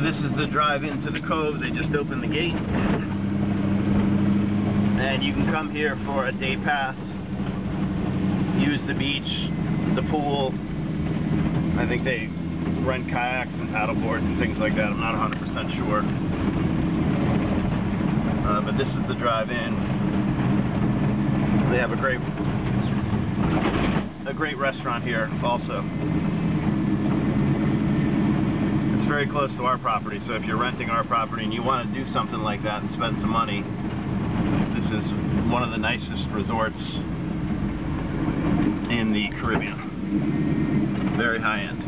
This is the drive into the Cove. They just opened the gate. And you can come here for a day pass, use the beach, the pool. I think they rent kayaks and paddleboards and things like that. I'm not 100% sure. But this is the drive in. They have a great restaurant here also. It's very close to our property, so if you're renting our property and you want to do something like that and spend some money, this is one of the nicest resorts in the Caribbean. Very high end.